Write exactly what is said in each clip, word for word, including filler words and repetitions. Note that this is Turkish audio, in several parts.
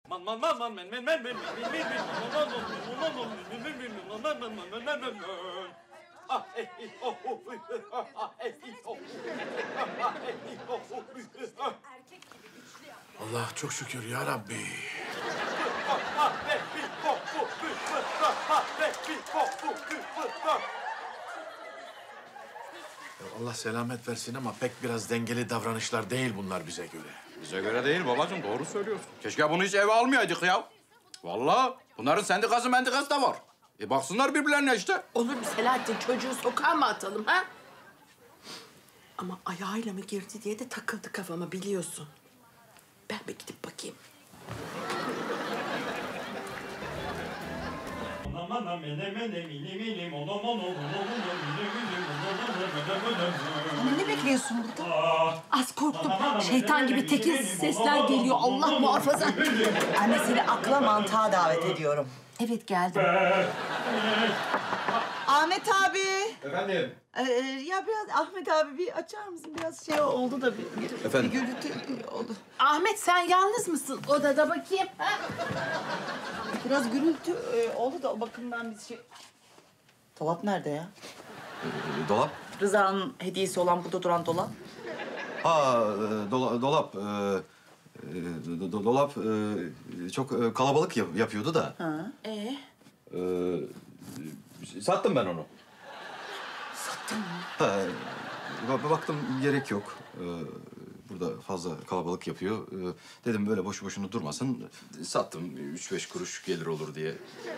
Allah çok şükür ya Rabbi. Allah selamet versin ama pek biraz dengeli davranışlar değil bunlar bize göre. Bize göre değil babacığım, doğru söylüyorsun. Keşke bunu hiç eve almayaydık ya. Vallahi bunların sendikası mendikası da var. E baksınlar birbirlerine işte. Olur mu Selahattin, çocuğu sokağa mı atalım ha? Ama ayağıyla mı girdi diye de takıldı kafama biliyorsun. Ben bir gidip bakayım. Ama ne bekliyorsun burada? Az korktum. Şeytan gibi tekin sesler geliyor. Allah muhafaza. Anne seni akla mantığa davet ediyorum. Evet geldim. Ahmet abi. Efendim? Ee, ya biraz Ahmet abi bir açar mısın? Biraz şey oldu da bir, bir, Efendim? bir gürültü oldu. Ahmet sen yalnız mısın odada bakayım? Ha? Biraz gürültü e, oldu da o bakımdan biz şey... Dolap nerede ya? Ee, dolap? Rıza'nın hediyesi olan burada duran dolap. Ha, e, dola, dolap. E, e, do, dolap e, çok e, kalabalık yap, yapıyordu da. Ha. Ee? E, sattım ben onu. Sattın mı? Ha, ba- baktım gerek yok. E, burada fazla kalabalık yapıyor. E, dedim böyle boşu boşuna durmasın. Sattım. Üç beş kuruş gelir olur diye.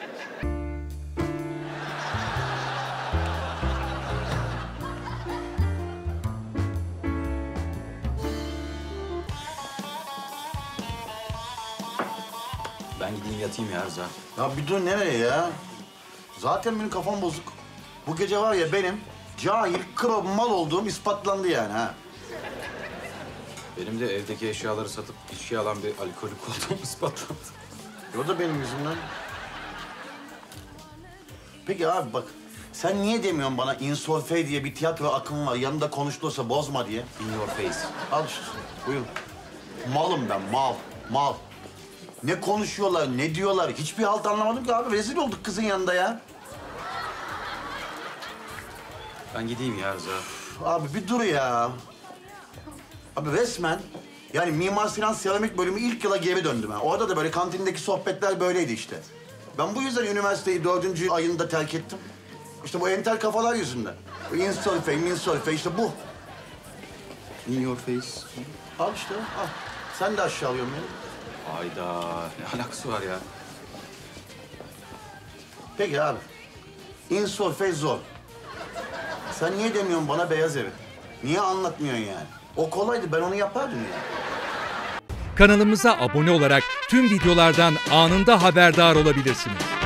Ben gideyim yatayım ya Rıza. Ya bir dur nereye ya? Zaten benim kafam bozuk. Bu gece var ya benim cahil, kro mal olduğum ispatlandı yani ha. Benim de evdeki eşyaları satıp içki alan bir alkolik olduğum ispatlandı. O da benim yüzümden. Peki abi bak, sen niye demiyorsun bana Insolfey diye bir tiyatro akımı var, yanında konuşulursa bozma diye? In your face. Al işte, buyur. Malım ben, mal, mal. Ne konuşuyorlar, ne diyorlar? Hiçbir halt anlamadım ki abi. Rezil olduk kızın yanında ya. Ben gideyim ya Rıza. Abi bir dur ya. Abi resmen yani Mimar Sinan Seramik bölümü ilk yıla geri döndüm ha. Orada da böyle kantindeki sohbetler böyleydi işte. Ben bu yüzden üniversiteyi dördüncü ayında terk ettim. İşte bu entel kafalar yüzünden. Bu insolfey, minsolfey işte bu. In your face. Al işte al. Sen de aşağı alıyorsun beni. Hayda, ne alakası var ya? Peki abi. Insolfey zor. Sen niye demiyorsun bana beyaz evi? Niye anlatmıyorsun yani? O kolaydı, ben onu yapardım yani. Kanalımıza abone olarak tüm videolardan anında haberdar olabilirsiniz.